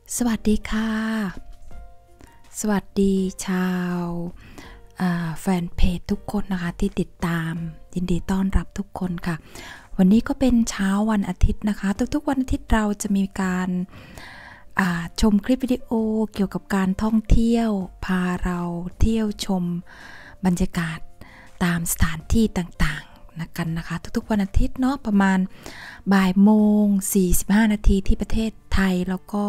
สวัสดีค่ะ สวัสดีชาวแฟนเพจทุกคนนะคะที่ติดตามยินดีต้อนรับทุกคนค่ะวันนี้ก็เป็นเช้าวันอาทิตย์นะคะทุกๆวันอาทิตย์เราจะมีการชมคลิปวิดีโอเกี่ยวกับการท่องเที่ยวพาเราเที่ยวชมบรรยากาศตามสถานที่ต่างๆกันนะคะทุกๆวันอาทิตย์เนาะประมาณบ่ายโมง45นาทีที่ประเทศไทยแล้วก็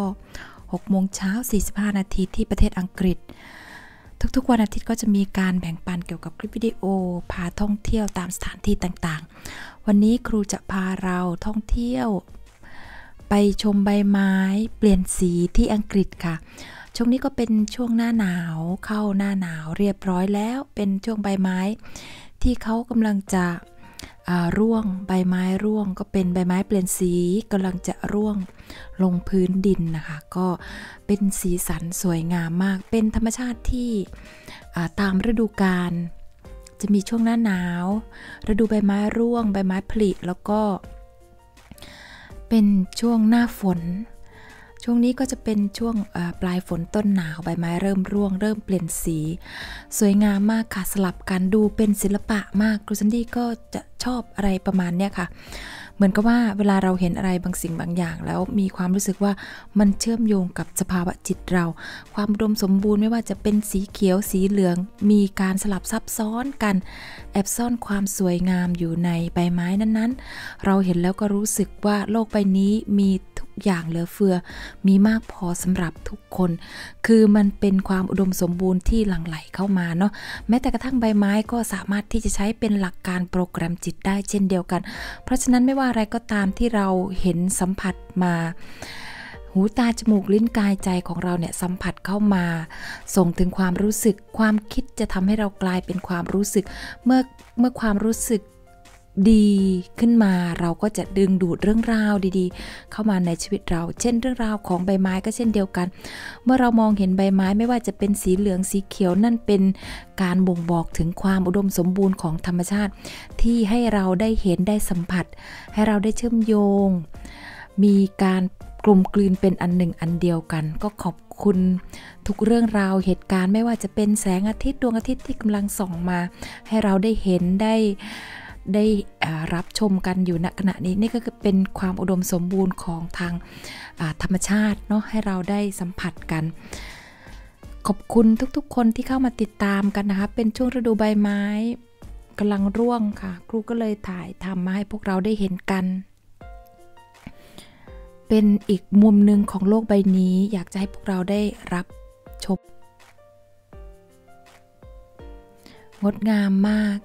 6โมงเช้า45นาทีที่ประเทศอังกฤษทุกๆวันอาทิตย์ก็จะมีการแบ่งปันเกี่ยวกับคลิปวิดีโอพาท่องเที่ยวตามสถานที่ต่างๆวันนี้ครูจะพาเราท่องเที่ยวไปชมใบไม้เปลี่ยนสีที่อังกฤษค่ะช่วงนี้ก็เป็นช่วงหน้าหนาวเข้าหน้าหนาวเรียบร้อยแล้วเป็นช่วงใบไม้ที่เขากำลังจะร่วงใบไม้ร่วงก็เป็นใบไม้เปลี่ยนสีกำลังจะร่วงลงพื้นดินนะคะก็เป็นสีสันสวยงามมากเป็นธรรมชาติที่ตามฤดูกาลจะมีช่วงหน้าหนาวฤดูใบไม้ร่วงใบไม้ผลิแล้วก็เป็นช่วงหน้าฝนช่วงนี้ก็จะเป็นช่วงปลายฝนต้นหนาวใบไม้เริ่มร่วงเริ่มเปลี่ยนสีสวยงามมากค่ะสลับกันดูเป็นศิลปะมากครูซันดี้ก็จะชอบอะไรประมาณเนี้ยค่ะเหมือนกับว่าเวลาเราเห็นอะไรบางสิ่งบางอย่างแล้วมีความรู้สึกว่ามันเชื่อมโยงกับสภาวะจิตเราความอุดมสมบูรณ์ไม่ว่าจะเป็นสีเขียวสีเหลืองมีการสลับซับซ้อนกันแอบซ่อนความสวยงามอยู่ในใบไม้นั้นๆเราเห็นแล้วก็รู้สึกว่าโลกใบนี้มีทุกอย่างเหลือเฟือมีมากพอสำหรับทุกคนคือมันเป็นความอุดมสมบูรณ์ที่หลั่งไหลเข้ามาเนาะแม้แต่กระทั่งใบไม้ก็สามารถที่จะใช้เป็นหลักการโปรแกรมจิตได้เช่นเดียวกันเพราะฉะนั้นไม่ว่าอะไรก็ตามที่เราเห็นสัมผัสมาหูตาจมูกลิ้นกายใจของเราเนี่ยสัมผัสเข้ามาส่งถึงความรู้สึกความคิดจะทำให้เรากลายเป็นความรู้สึกเมื่อความรู้สึกดีขึ้นมาเราก็จะดึงดูดเรื่องราวดีๆเข้ามาในชีวิตเราเช่นเรื่องราวของใบไม้ก็เช่นเดียวกันเมื่อเรามองเห็นใบไม้ไม่ว่าจะเป็นสีเหลืองสีเขียวนั่นเป็นการบ่งบอกถึงความอุดมสมบูรณ์ของธรรมชาติที่ให้เราได้เห็นได้สัมผัสให้เราได้เชื่อมโยงมีการกลมกลืนเป็นอันหนึ่งอันเดียวกันก็ขอบคุณทุกเรื่องราวเหตุการณ์ไม่ว่าจะเป็นแสงอาทิตย์ดวงอาทิตย์ที่กำลังส่องมาให้เราได้เห็นได้รับชมกันอยู่ณขณะนี้นี่ก็เป็นความอุดมสมบูรณ์ของทางธรรมชาติเนาะให้เราได้สัมผัสกันขอบคุณทุกๆคนที่เข้ามาติดตามกันนะคะเป็นช่วงฤดูใบไม้กำลังร่วงค่ะครูก็เลยถ่ายทำมาให้พวกเราได้เห็นกันเป็นอีกมุมหนึ่งของโลกใบนี้อยากจะให้พวกเราได้รับชมงดงามมาก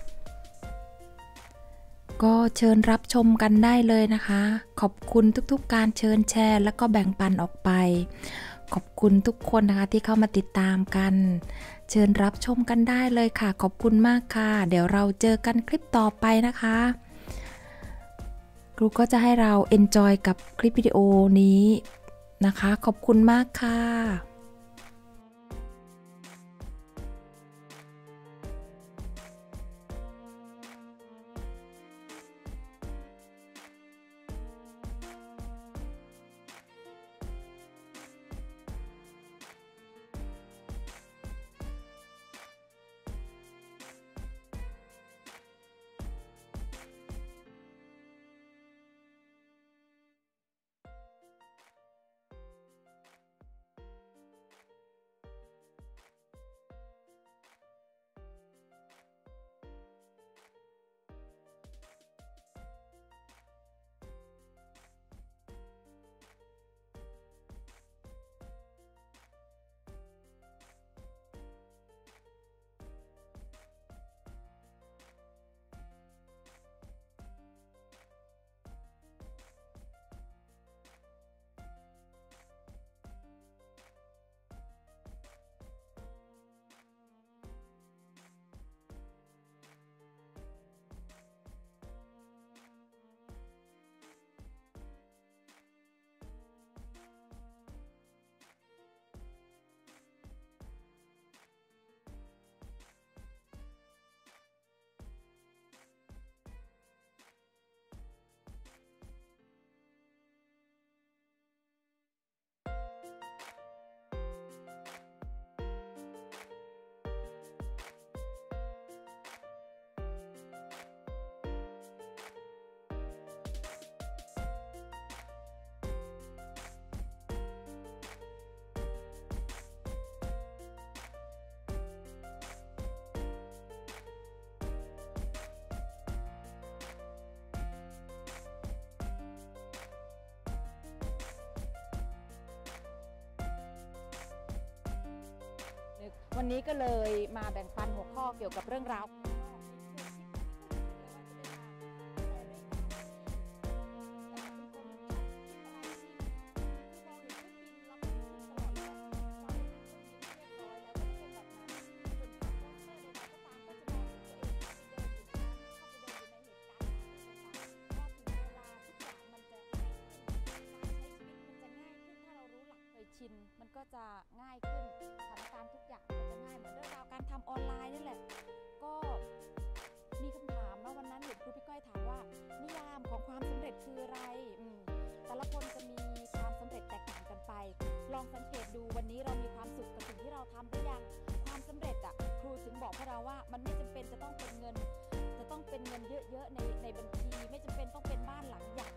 ก็เชิญรับชมกันได้เลยนะคะขอบคุณทุกๆการเชิญแชร์แล้วก็แบ่งปันออกไปขอบคุณทุกคนนะคะที่เข้ามาติดตามกันเชิญรับชมกันได้เลยค่ะขอบคุณมากค่ะเดี๋ยวเราเจอกันคลิปต่อไปนะคะครูก็จะให้เราเอนจอยกับคลิปวิดีโอนี้นะคะขอบคุณมากค่ะวันนี้ก็เลยมาแบ่งปันหัวข้อเกี่ยวกับเรื่องราวชินมันก็จะง่ายขึ้นสถานการณ์ทุกอย่างมันจะง่ายเหมือนเรื่องราวการทำออนไลน์นี่แหละก็มีคำถามนะวันนั้นเห็นครูพี่ก้อยถามว่านิยามของความสำเร็จคืออะไรแต่ละคนจะมีความสำเร็จแตกต่างกันไปลองสังเกตดูวันนี้เรามีความสุขกับสิ่งที่เราทำหรือยังความสำเร็จครูถึงบอกพวกเราว่ามันไม่จำเป็นจะต้องเป็นเงินจะต้องเป็นเงินเยอะๆในบัญชีไม่จำเป็นต้องเป็นบ้านหลังใหญ่